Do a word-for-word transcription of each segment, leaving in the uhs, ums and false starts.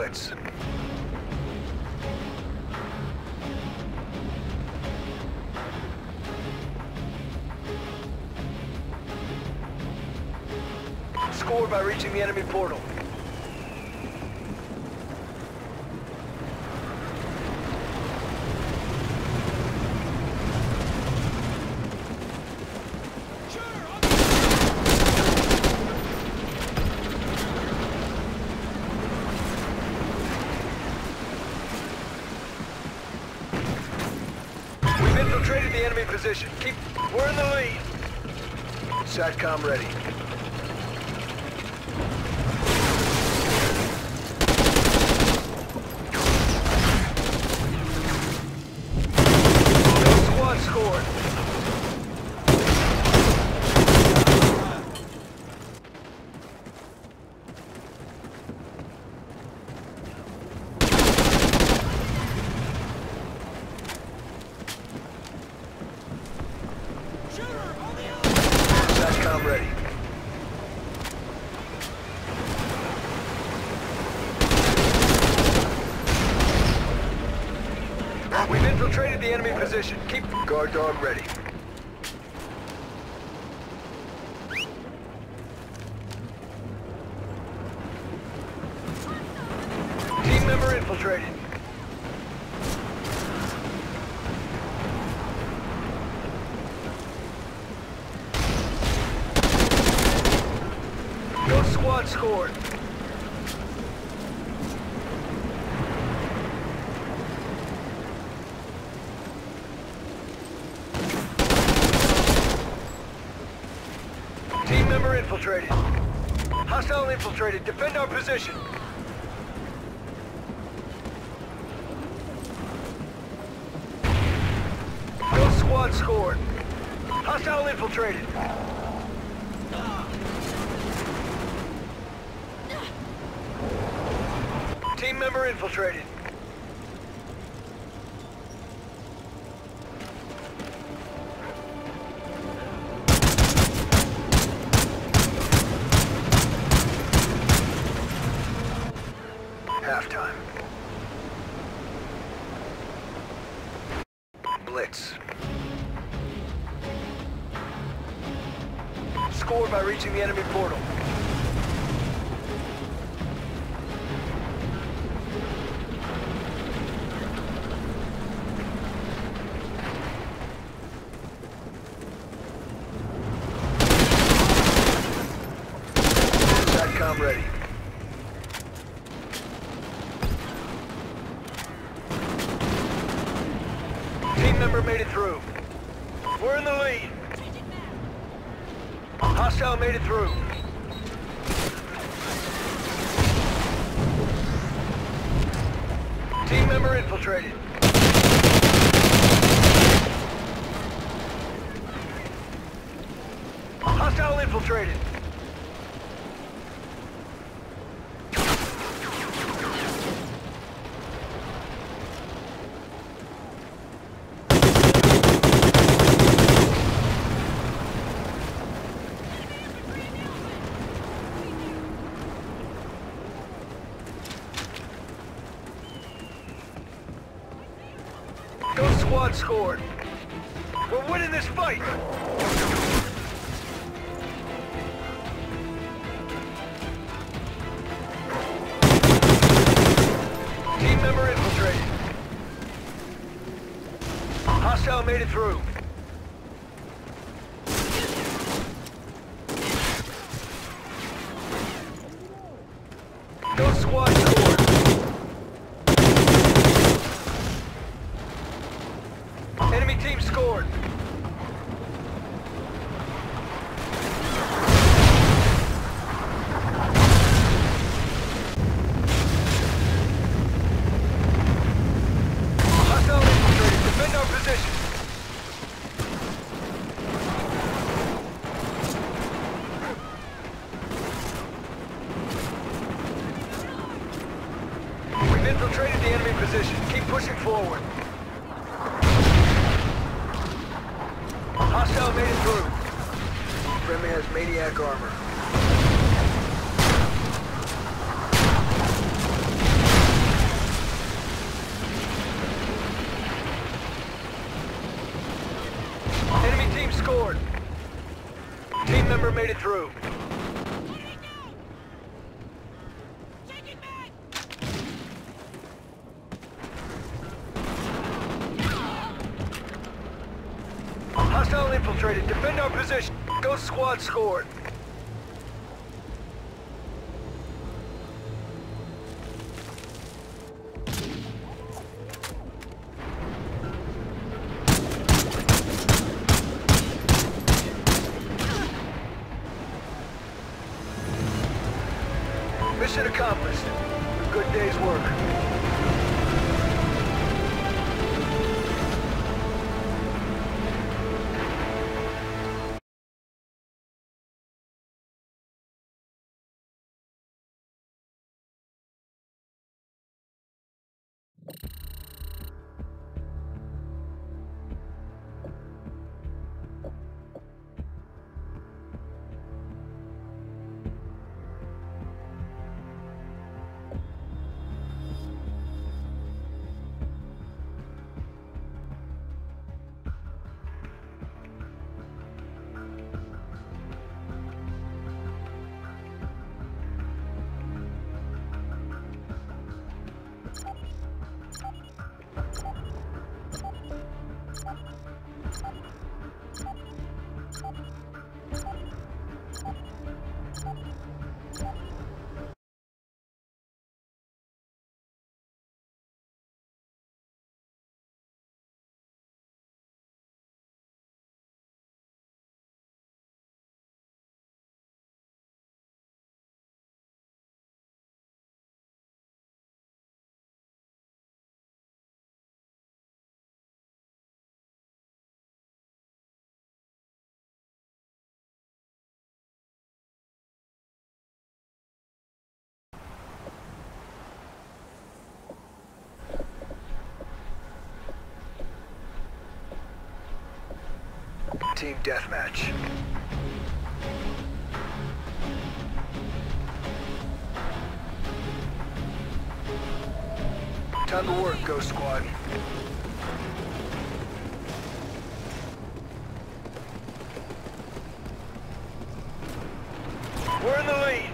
Blitz. Scored by reaching the enemy portal. We've infiltrated the enemy position. Keep... We're in the lead. SATCOM ready. Scored. SATCOM ready. We've infiltrated the enemy position. Keep guard dog ready. Team member infiltrated. Ghost squad scored. Team member infiltrated. Hostile infiltrated. Defend our position. Ghost squad scored. Hostile infiltrated. Team member infiltrated. Halftime. Blitz. Scored by reaching the enemy portal. SATCOM ready. Team member made it through. We're in the lead. Hostile made it through. Team member infiltrated. Hostile infiltrated. Ghost squad scored. We're winning this fight. Team member infiltrated. Hostile made it through. Ghost squad scored. Enemy team scored. Hostile infiltrated. Defend our position. We've infiltrated the enemy position. Keep pushing forward. Hostile made it through. Friendly has maniac armor. scored. Team member made it through. Hostile infiltrated. Defend our position. Ghost squad scored. Mission accomplished. A good day's work. Team deathmatch. Time to work, Ghost Squad. We're in the lead.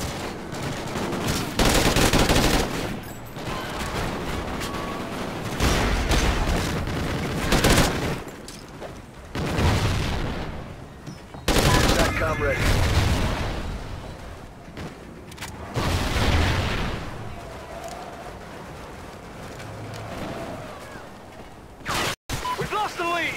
SATCOM ready. We've lost the lead.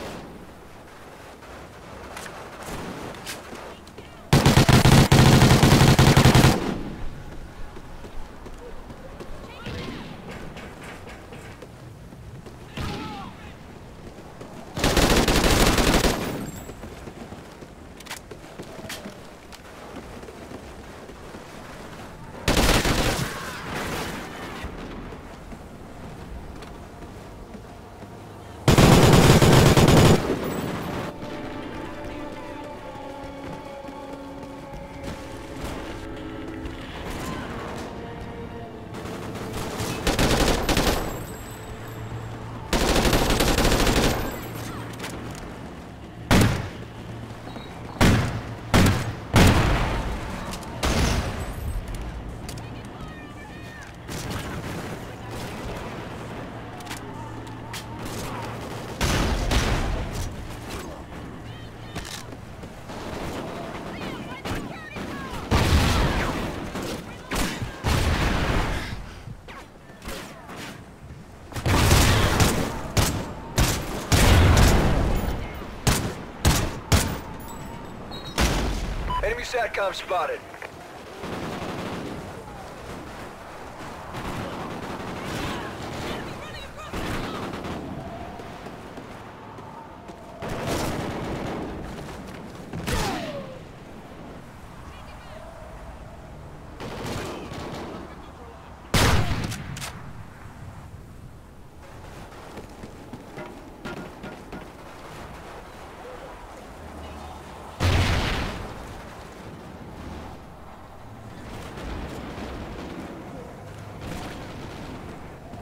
Enemy SATCOM spotted.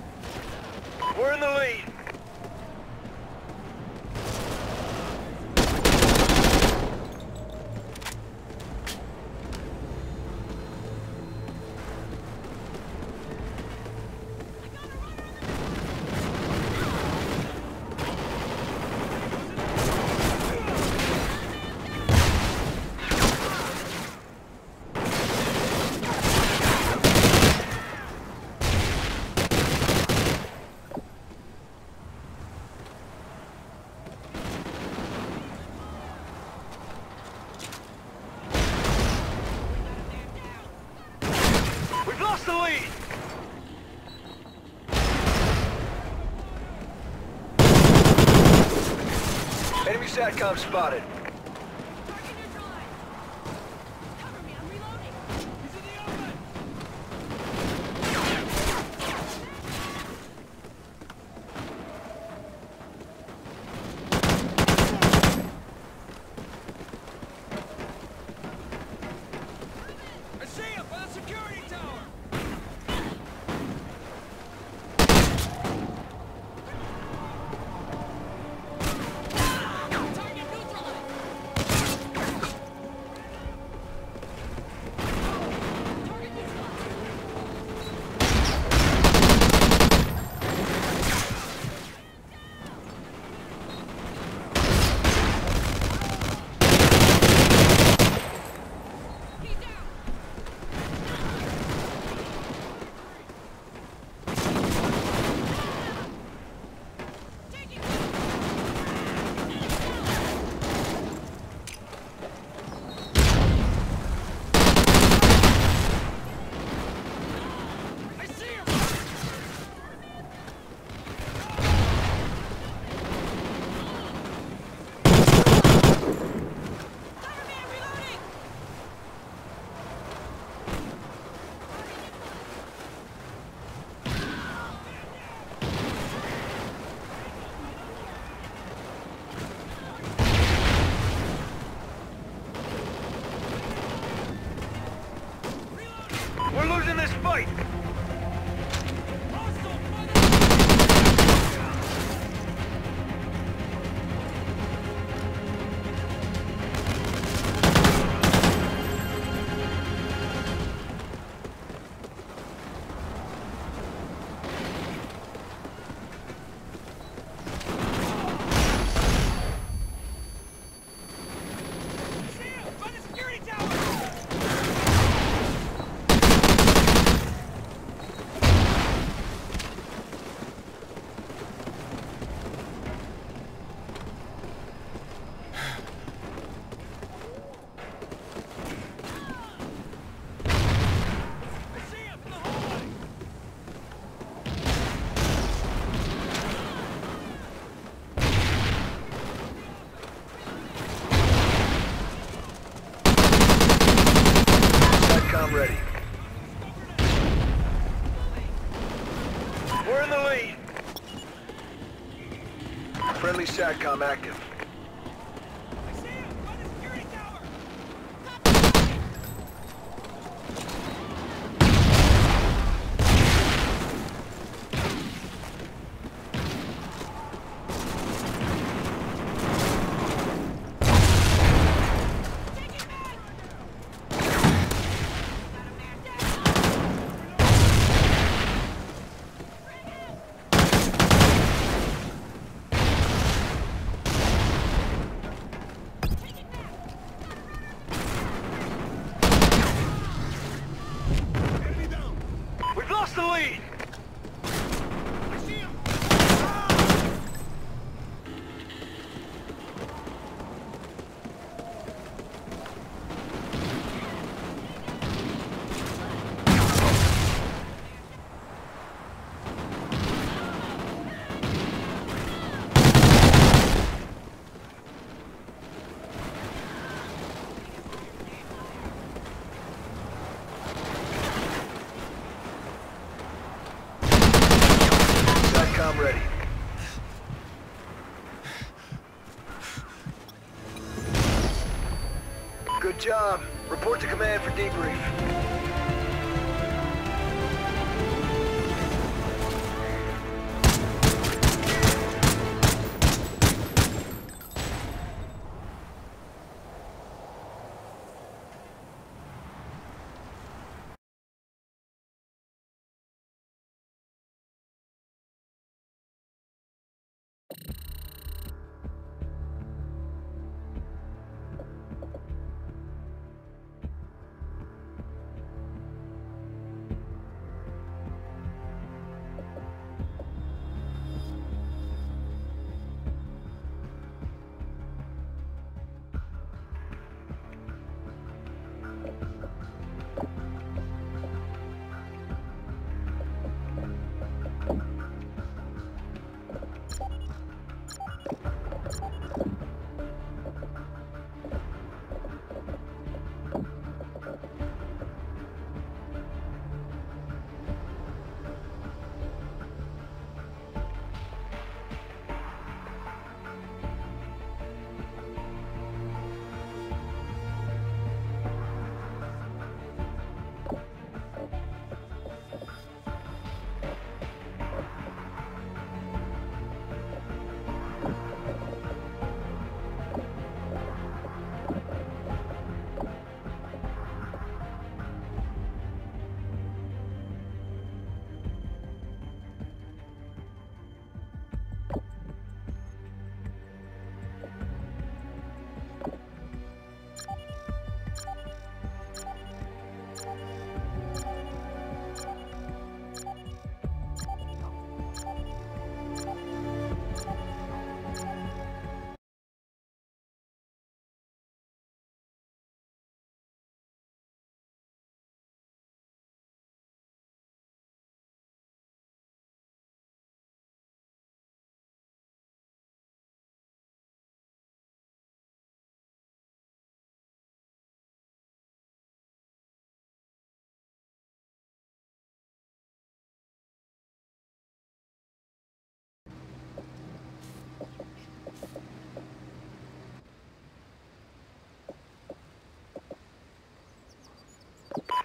We're in the lead. SATCOM spotted. Target neutralized. Cover me, I'm reloading. He's in the open. I see him by the security tower. Target neutralized. Target neutralized. He's down. Taking I see him. Cover me, I'm reloading. We're losing this fight! Hostile mother. I see him by the security tower. I see him in the hallway. SATCOM ready. We're in the lead. Friendly SATCOM active. I see him by the security tower. Taking back. Got a man down. Taking back. We've lost the lead! I see him. SATCOM ready. Good job. Report to command for debrief.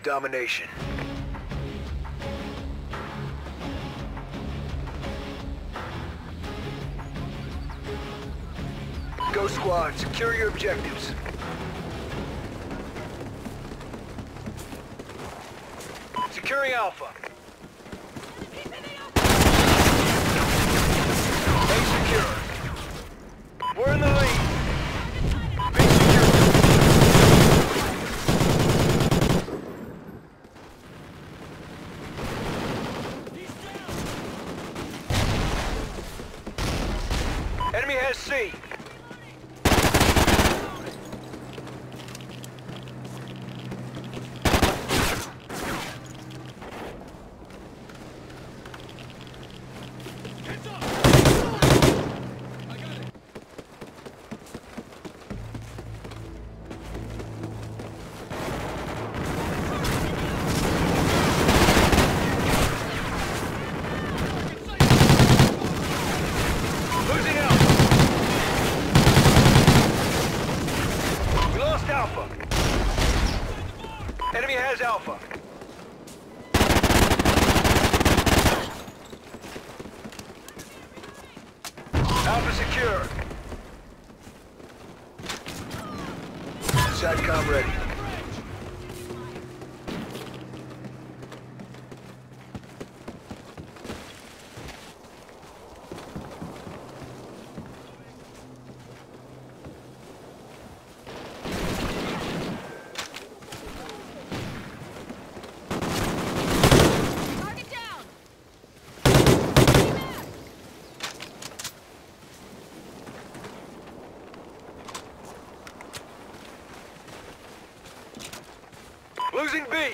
domination. Go squad, secure your objectives. Securing Alpha. A secure. We're in the lead. B secure. Enemy has C. Losing Alpha. We lost Alpha. Enemy has Alpha. Alpha secure. SATCOM ready. Target down! Losing B.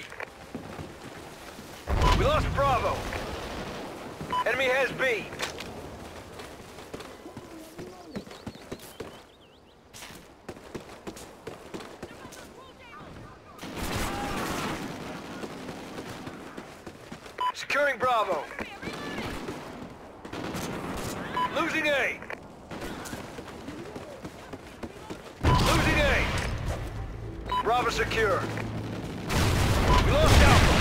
We lost Bravo. Enemy has B. Securing Bravo. Losing A. Losing A. Bravo secure. We lost Alpha.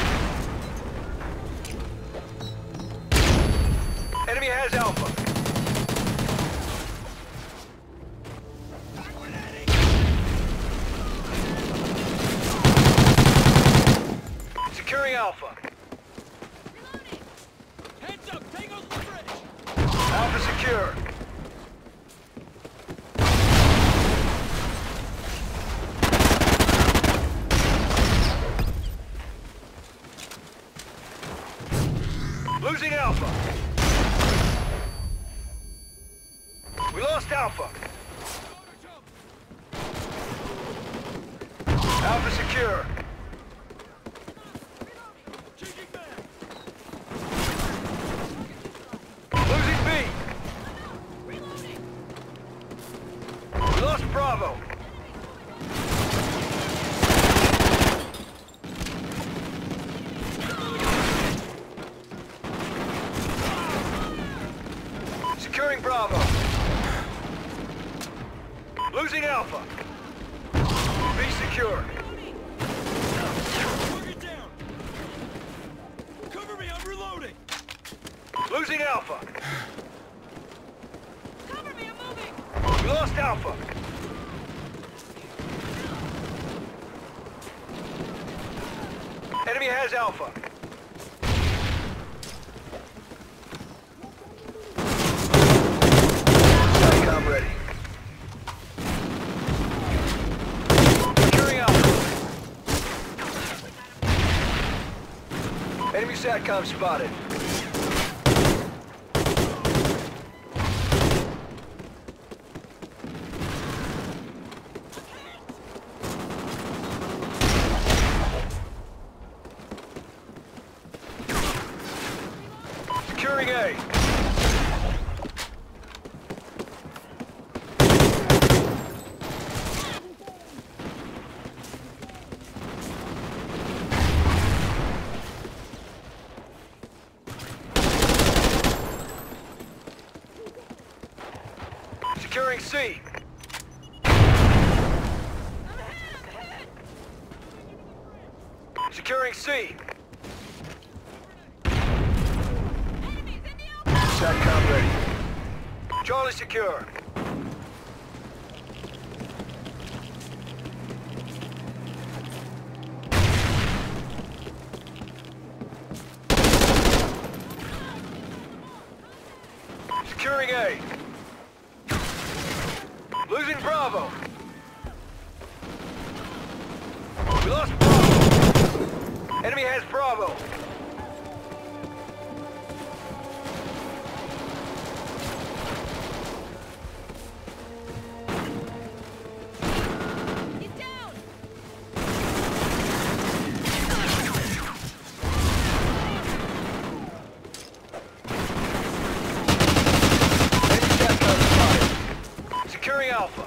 Enemy has Alpha. Securing Alpha. Heads up! Tango's the bridge! Alpha secure. Losing Alpha. We lost Alpha. Alpha secure. Losing B. We lost Bravo. Securing Bravo. Losing Alpha. B secure. Target down! Cover me, I'm reloading! Losing Alpha. Cover me, I'm moving! We lost Alpha. Enemy has Alpha. SATCOM ready. Securing Alpha. Enemy SATCOM spotted. Securing A. Securing C. Securing C. Enemies in the open! SATCOM ready. Charlie secure. Securing A. Losing Bravo. We lost Bravo. Enemy has Bravo. He's down! Enemy SATCOM spotted. Securing Alpha.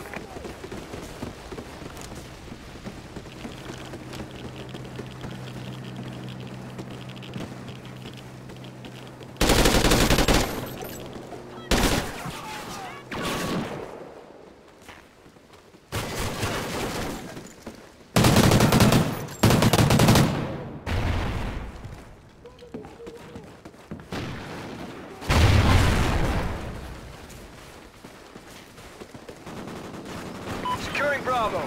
Securing Bravo.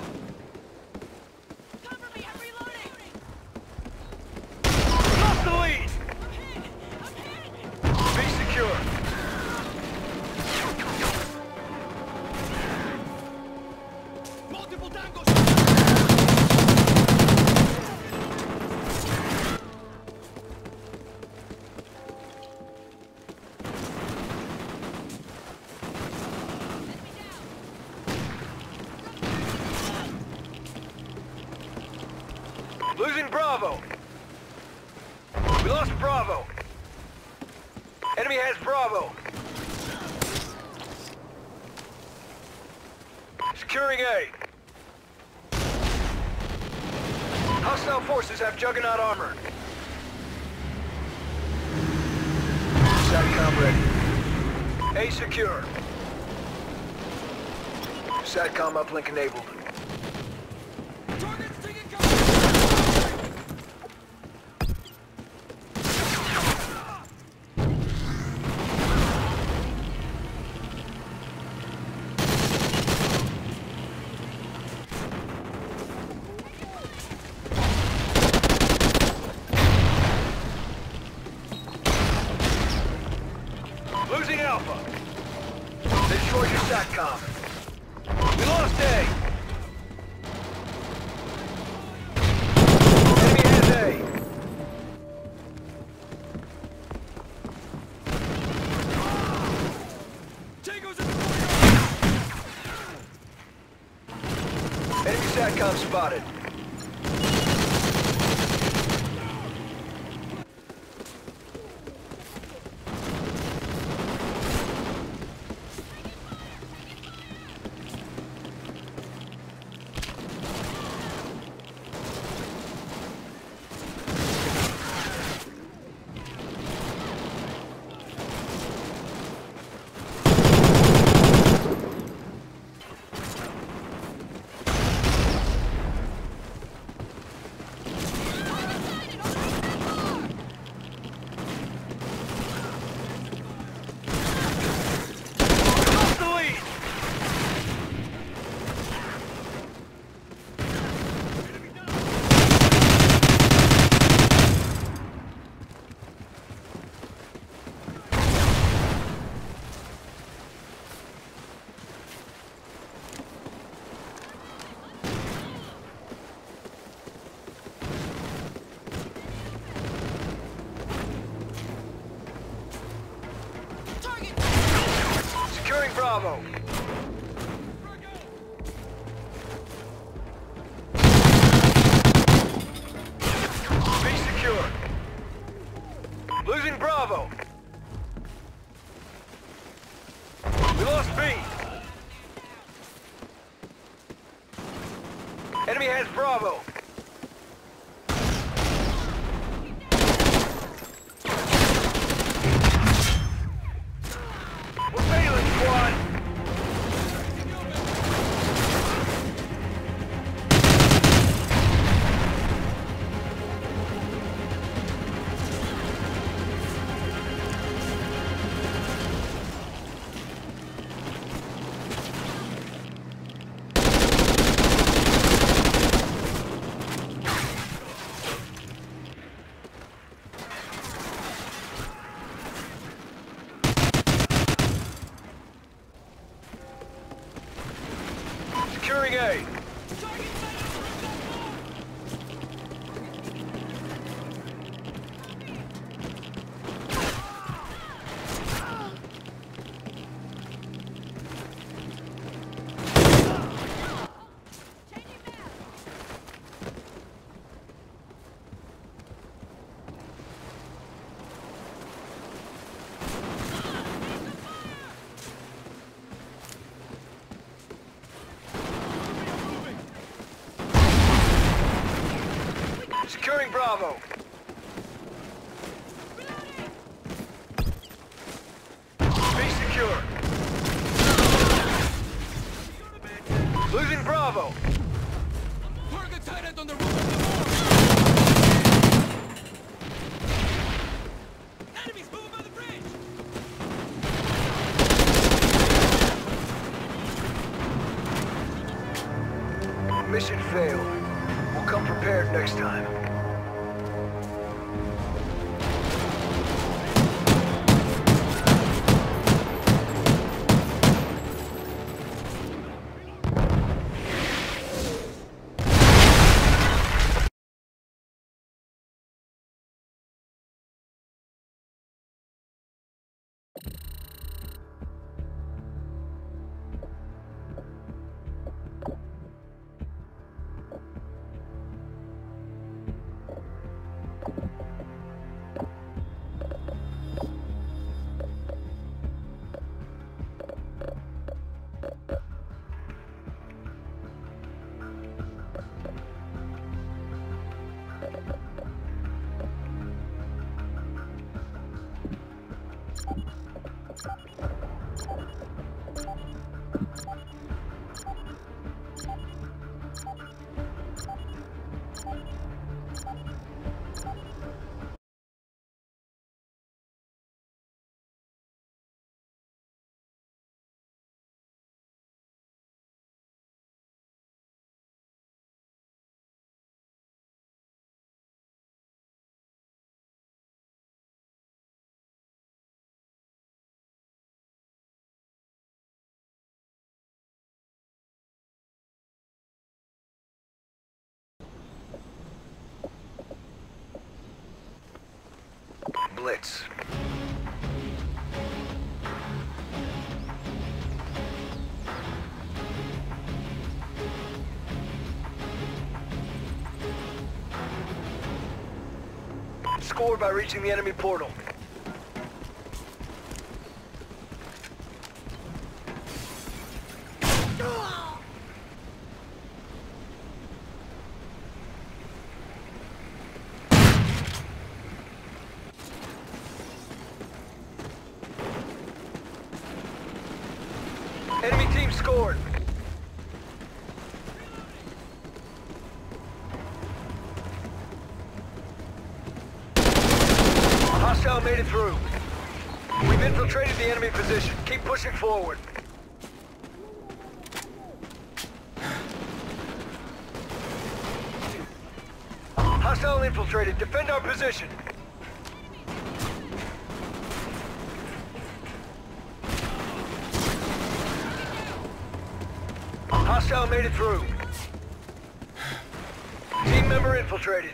Cover me, I'm reloading! Lost the lead. I'm hit! I'm hit! Be secure. Multiple tangos! Losing Bravo. We lost Bravo. Enemy has Bravo. Securing A. Hostile forces have Juggernaut armor. SATCOM ready. A secure. SATCOM uplink enabled. Target's taking cover! Losing Alpha. They destroyed your SATCOM. We lost A. Enemy has A. Tango's in the courtyard! Enemy SATCOM spotted. Lost the lead. Target! Securing Bravo. Be secure. Losing Bravo. We lost B. Enemy has Bravo. We're failing, squad. Moving A. Target sight on the rooftop wall! Changing back. Securing Bravo. Be secure. Losing Bravo. Target sighted on the roof of the wall! Enemies moving by the bridge! Mission failed. We'll come prepared next time. Blitz. Score by reaching the enemy portal. Enemy team scored. Hostile made it through. We've infiltrated the enemy position. Keep pushing forward. Hostile infiltrated. Defend our position. Hostile made it through. Team member infiltrated.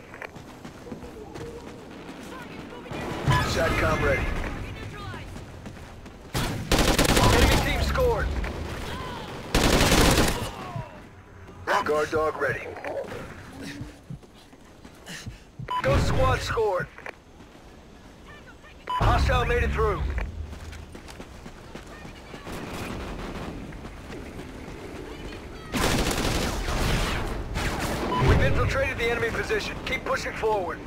SATCOM ready. Enemy team scored. Guard dog ready. Ghost squad scored. Hostile made it through. We've infiltrated the enemy position. Keep pushing forward.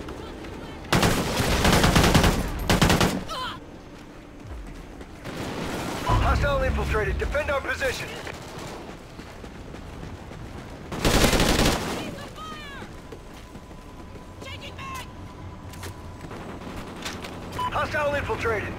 Hostile infiltrated. Defend our position. Changing back. Hostile infiltrated.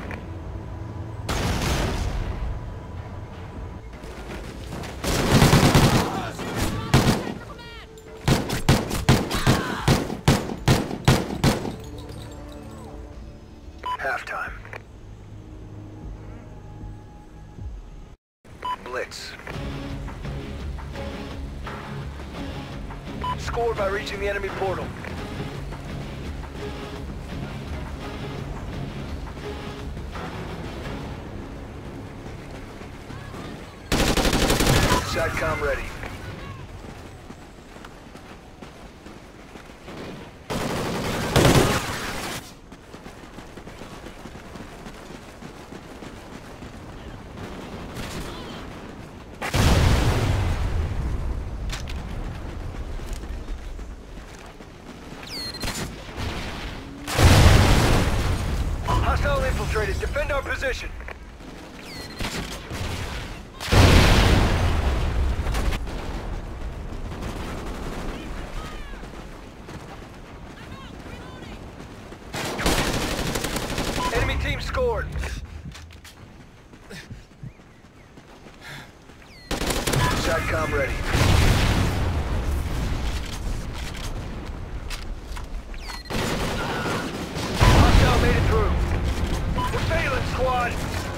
Halftime. Blitz. score by reaching the enemy portal. SATCOM ready. Hostile infiltrated. Defend our position. Enemy team scored. SATCOM ready. Hostile made it through. We're failing, squad.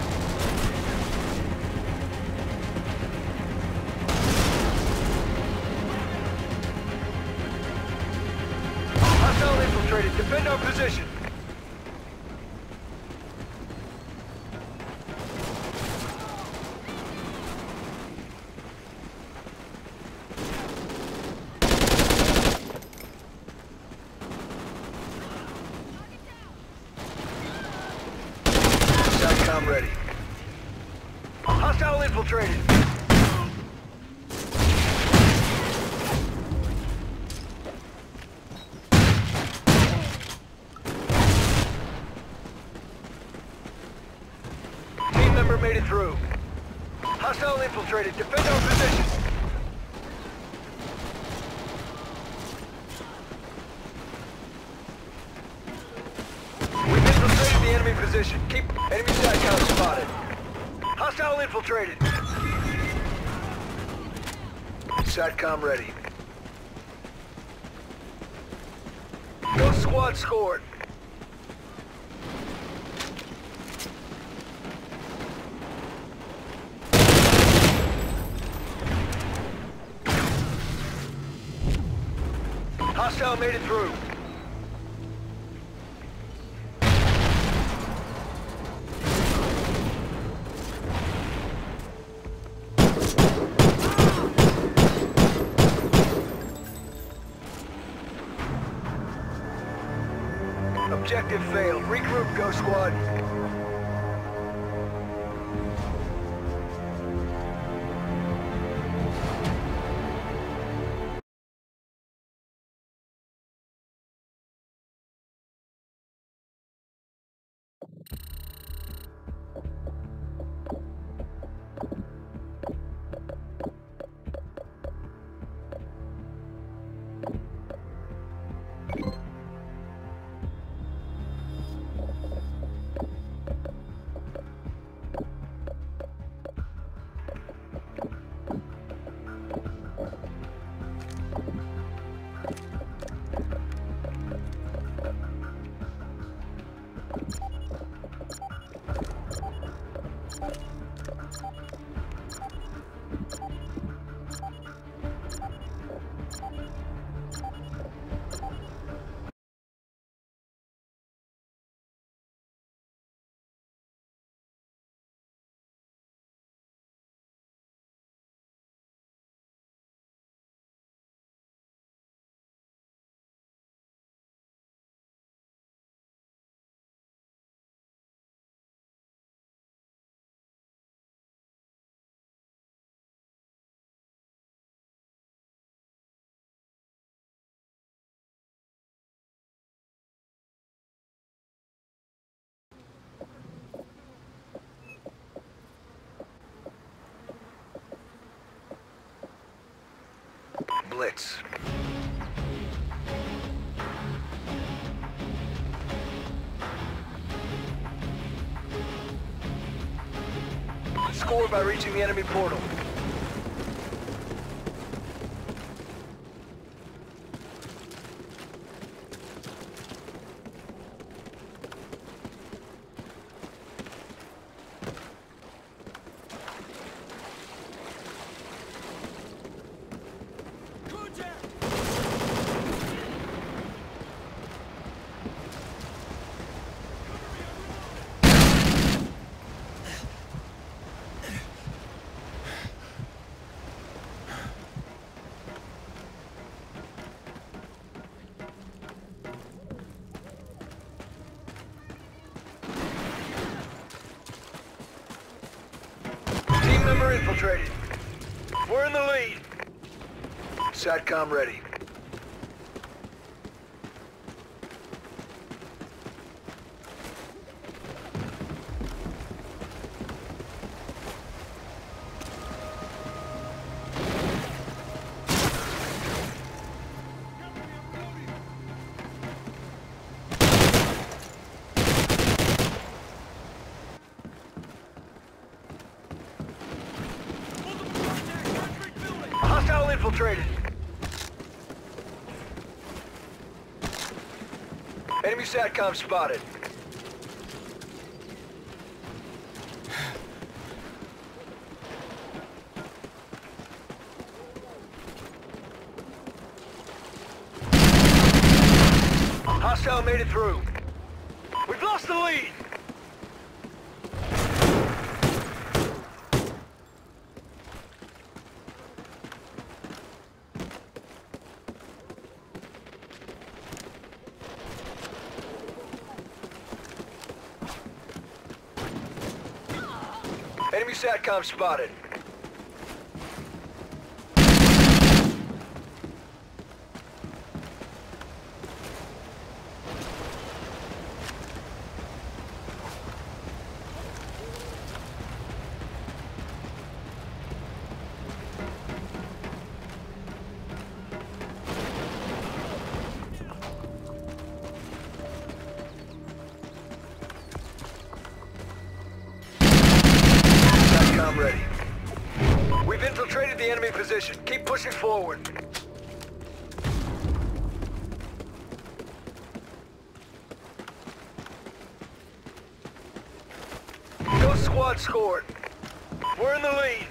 Hostile infiltrated. Defend our position. SATCOM ready. Hostile infiltrated. Team member made it through. Hostile infiltrated. Defend our position. We've infiltrated the enemy position. Keep enemy SATCOM spotted. Hostile infiltrated. SATCOM ready. Ghost squad scored. Hostile made it through. Objective failed. Regroup, Ghost Squad. Blitz. Score by reaching the enemy portal. Contact! We're infiltrated. We're in the lead. SATCOM ready. Hostile infiltrated. Enemy SATCOM spotted. Hostile made it through. We've lost the lead. Enemy SATCOM spotted. SATCOM ready. We've infiltrated the enemy position. Keep pushing forward. Ghost squad scored. We're in the lead.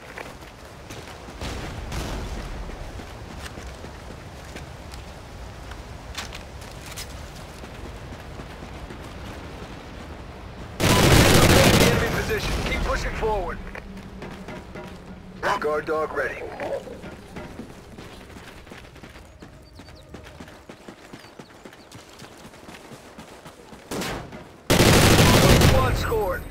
Infiltrated the enemy position. Keep pushing forward. Guard dog ready. Squad scored.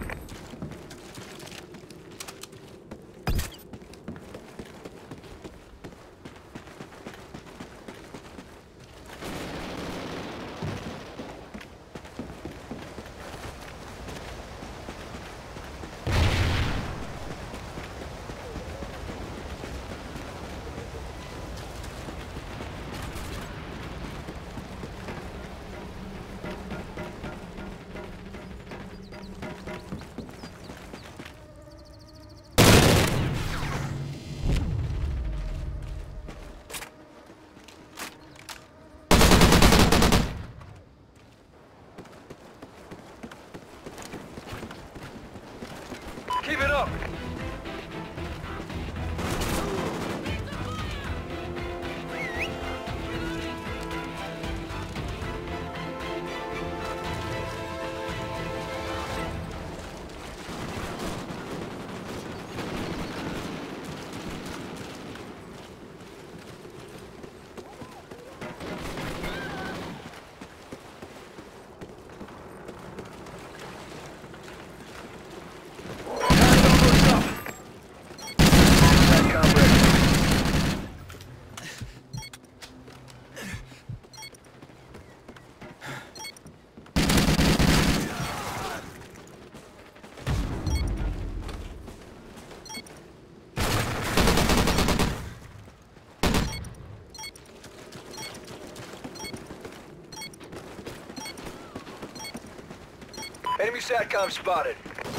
Keep it up. Enemy SATCOM spotted.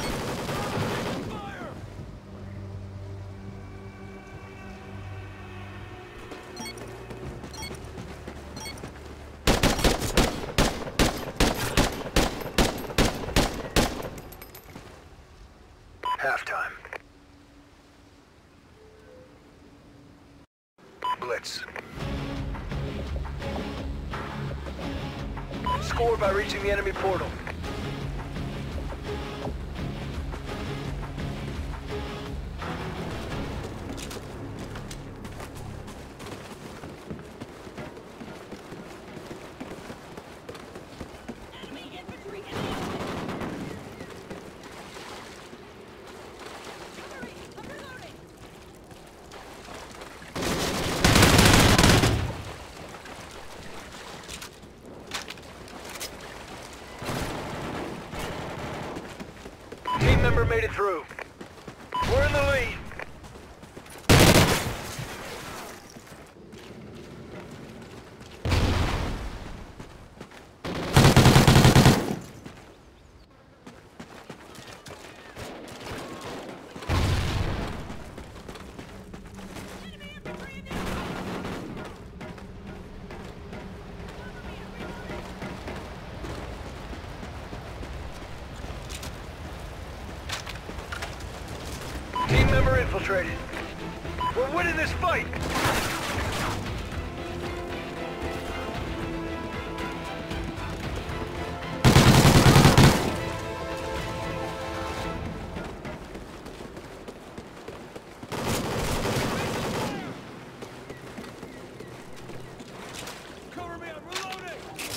Halftime. Blitz. Score by reaching the enemy portal. Enemy infantry in the open! Cover me! I'm reloading! Team member made it through. We're in the lead. Team member infiltrated. We're winning this fight! Cover me, I'm reloading!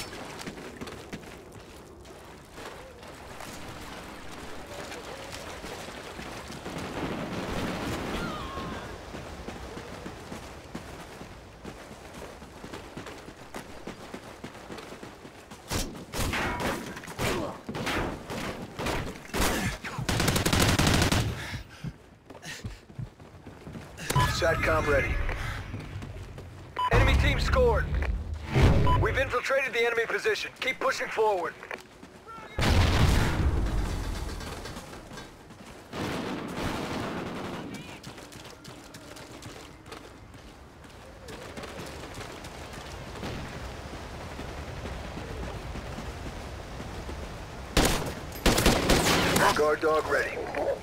SATCOM ready. Enemy team scored. We've infiltrated the enemy position. Keep pushing forward. Guard dog ready.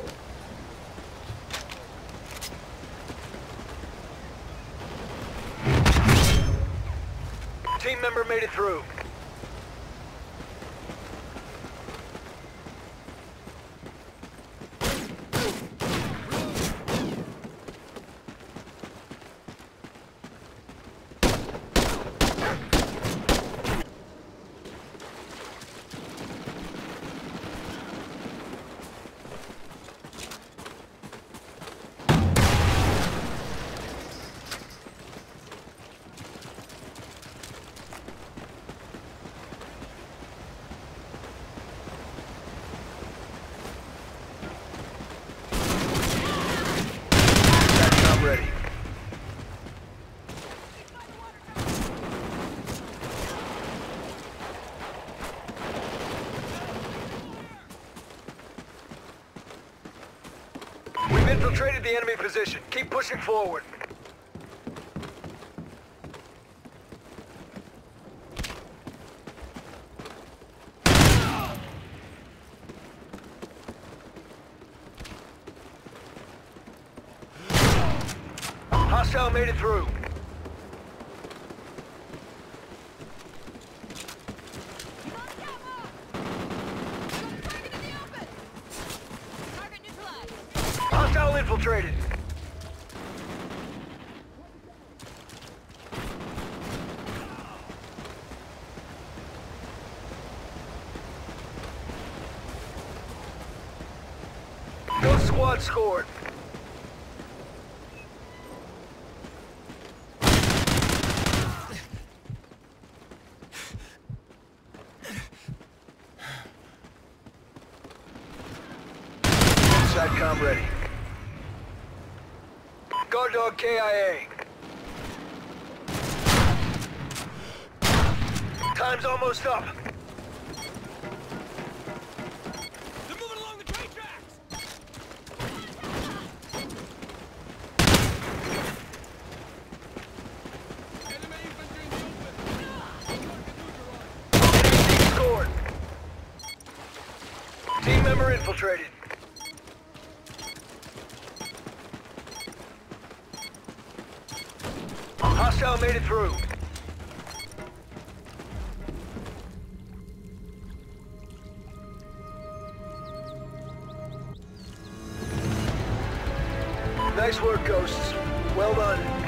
Team member made it through. SATCOM ready. We've infiltrated the enemy position. Keep pushing forward. Hostile made it through. Target in the open! Target neutralized! Hostile infiltrated. Ghost squad scored. SATCOM ready. Guard dog K I A. Time's almost up. They're moving along the train tracks! Enemy infantry in the open! Target neutralized! Enemy team scored. Team member infiltrated. Hostile made it through. Nice work, Ghosts. Well done.